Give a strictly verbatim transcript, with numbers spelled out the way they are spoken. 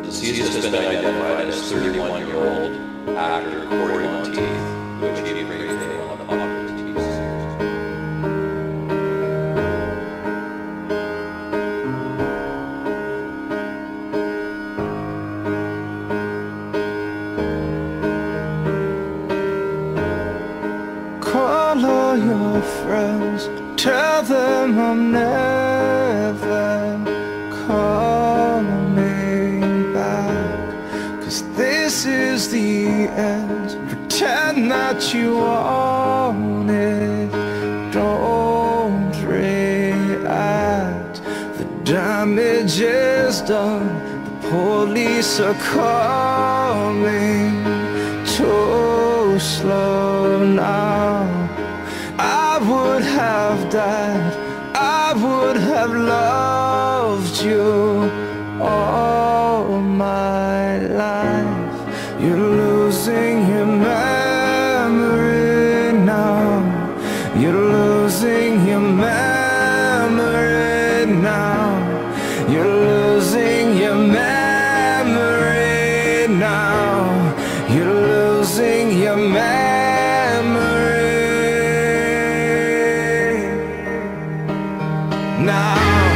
Deceased has been identified as thirty-one-year-old actor Corey Monteith, who achieved great fame on the popular T V series. Call all your friends, tell them I'm never coming back, 'cause this is the end. Pretend that you want it, don't react. The damage is done, the police are coming too slow now. I would have died, I would have loved you all my life. You're losing your memory now. You're losing your memory now. You're losing your memory now. You're losing your memory now.